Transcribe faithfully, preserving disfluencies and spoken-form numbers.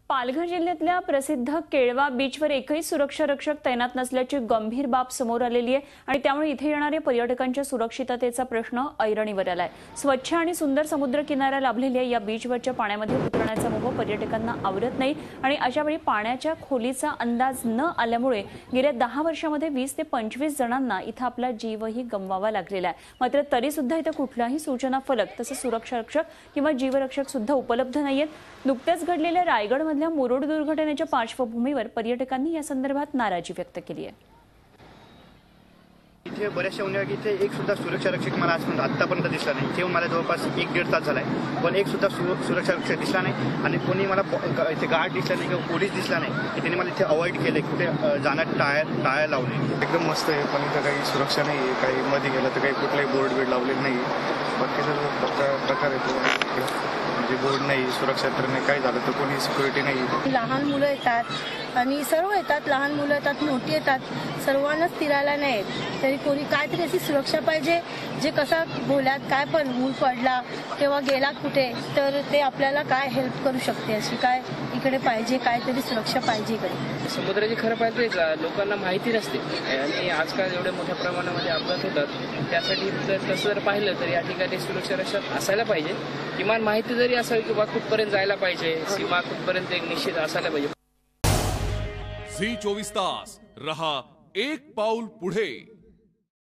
पालघर जिल्ह्यातल्या प्रसिद्ध केळवा बीचवर एकही सुरक्षा रक्षक तैनात नसल्याची गंभीर बाब समोर आलेली आहे आणि त्यामुळे इथे येणाऱ्या पर्यटकांच्या सुरक्षिततेचा प्रश्न ऐरणीवर आलाय। स्वच्छ आणि सुंदर समुद्र किनारा लाभलेल्या या बीचवरच्या पाण्यामध्ये उतरण्याचा मोह पर्यटकांना आवरत नाही आणि अशा वेळी पाण्याच्या खोलीचा अंदाज न आल्यामुळे गेल्या दहा वर्षांमध्ये वीस ते पंचवीस जणांना इथे आपला जीवही गमवावा लागलेला आहे। मात्र तरी सुद्धा इथे कुठलाही सूचना फलक तसंच सुरक्षा रक्षक किंवा जीवरक्षक सुद्धा उपलब्ध नाहीयेत। नुकत्याच घडलेल्या रायगड मधल्या मुरुड दुर्घटनेच्या पार्श्वभूमीवर पर्यटकांनी या संदर्भात नाराजी व्यक्त केली आहे। इथे बऱ्याचशा उन्हाळ्या इथे एक सुद्धा सुरक्षा रक्षक मला आजपर्यंत आतापर्यंत दिसला नाही। जेव्हा मला जवळपास एक दीड तास झालाय पण एक सुद्धा सुरक्षा रक्षक दिसला नाही आणि कोणी मला इथे गार्ड दिसला नाही किंवा पोलीस दिसला नाही। त्यांनी मला इथे अवॉइड केले, कुठे जाण्यात टाळ्या टाळ्या लावले। एकदम मस्त आहे पण इथं काही सुरक्षा नाही आहे, काही मध्ये गेलं तर काही कुठलाही बोर्ड बीड लावलेलं नाही। बाकी सर्व प्रकार येतो म्हणजे बोर्ड नाही, सुरक्षा तर नाही, काय झालं तर कोणी सिक्युरिटी नाही। लहान मुलं येतात आणि सर्व येतात, लहान मुलं येतात, मोठी येतात, सर्वांनाच फिरायला नाही तरी कोणी काहीतरी अशी सुरक्षा पाहिजे जे कसा बोल्यात काय पण मूल पडला किंवा गेला कुठे तर ते आपल्याला काय हेल्प करू शकते, अशी काय इकडे पाहिजे, काहीतरी सुरक्षा पाहिजे इकडे। समुद्राची खरं पाहिजे लोकांना माहिती नसते आणि आजकाल एवढ्या मोठ्या प्रमाणामध्ये अपघात होतात। त्यासाठी तसं जर पाहिलं तर या ठिकाणी सुरक्षा रक्षक असायला पाहिजे, किमान माहिती जरी असेल किंवा कुठपर्यंत जायला पाहिजे, सीमा कुठपर्यंत एक निश्चित असायला पाहिजे। झी चोवीस तास रहा एक पाऊल पुढे।